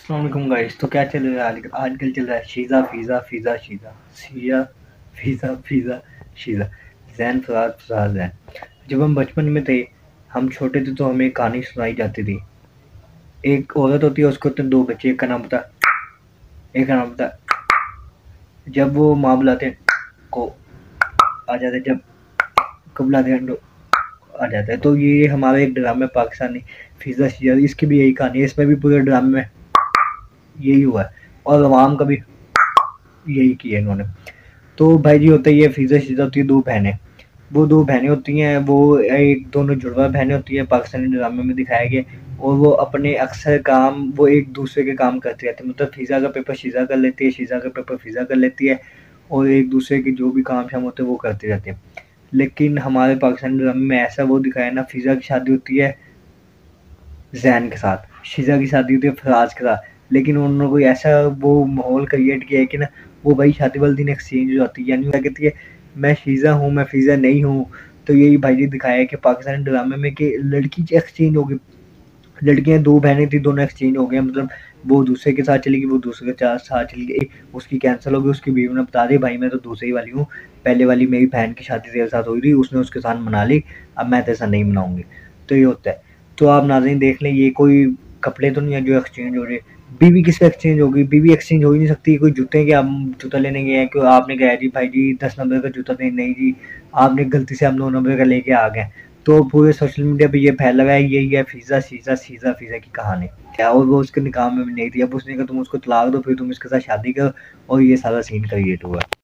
अस्सलाम गाइस। तो क्या चल रहा है आजकल चल रहा है शीज़ा फ़ीज़ा फ़ीज़ा शीज़ा शीज़ा फ़ीज़ा फ़ीज़ा शीज़ा ज़ैन फ़राज फ़राज ज़ैन। जब हम बचपन में थे, हम छोटे थे तो हमें एक कहानी सुनाई जाती थी। एक औरत होती है, उसके होते हैं 2 बच्चे, एक का नाम होता है, एक का नाम होता है। जब वो माँ बुलाते हैं को आ जाते हैं, जब को बुलाते हैं तो आ जाता है। तो ये हमारा एक ड्रामा है पाकिस्तानी फ़ीज़ा शीज़ा, इसकी भी यही कहानी है। इसमें भी पूरे ड्रामे में यही हुआ है और अवाम का भी यही किया इन्होंने। तो भाई जी होता है ये फ़ीज़ा शीज़ा होती है 2 बहनें। वो 2 बहनें होती हैं, वो एक दोनों जुड़वा बहनें होती हैं, पाकिस्तानी ड्रामे में दिखाया गया है। और वो अपने अक्सर काम वो एक दूसरे के काम करती रहती है। मतलब फ़ीज़ा का पेपर शीज़ा कर लेती है, शीज़ा का पेपर फ़ीज़ा कर लेती है और एक दूसरे के जो भी काम शाम होते हैं वो करती रहती है। लेकिन हमारे पाकिस्तानी ड्रामे में ऐसा वो दिखाया है ना, फ़ीज़ा की शादी होती है ज़ैन के साथ, शीज़ा की शादी होती है फ़राज के साथ। लेकिन उन्होंने कोई ऐसा वो माहौल क्रिएट किया है कि ना, वो भाई शादी वाले दिन एक्सचेंज हो जाती है। यानी क्या कहती है, मैं शीज़ा हूँ, मैं फ़ीज़ा नहीं हूँ। तो यही भाई जी दिखाया है कि पाकिस्तानी ड्रामे में कि लड़की एक्सचेंज हो गई। लड़कियां 2 बहनें थी, दोनों एक्सचेंज हो गए। मतलब वो दूसरे के साथ चली गई, वो दूसरे के साथ चली गई। उसकी कैंसिल हो गई, उसकी बीवी ने बता दी भाई मैं तो दूसरी वाली हूँ, पहले वाली मेरी बहन की शादी तेरे साथ हुई थी, उसने उसके साथ मना ली, अब मैं तेरे साथ नहीं मनाऊंगी। तो ये होता है। तो आप नाज़रीन देख लें, ये कोई कपड़े तो नहीं है जो एक्सचेंज हो रहे। बीवी किससे एक्सचेंज होगी? बीवी एक्सचेंज हो ही नहीं सकती। कोई जूते के हम जूता लेने गए हैं, कि आपने कहा जी भाई जी 10 नंबर का जूता दें, नहीं जी आपने गलती से हम 2 नंबर का लेके आ गए। तो पूरे सोशल मीडिया पे ये फैला हुआ है, यही है फ़ीज़ा शीज़ा शीज़ा फ़ीज़ा की कहानी। क्या और वो उसके निकाह में भी नहीं थी। अब उसने कहा तुम उसको तलाक दो, फिर तुम इसके साथ शादी करो, और ये सारा सीन क्रिएट हुआ।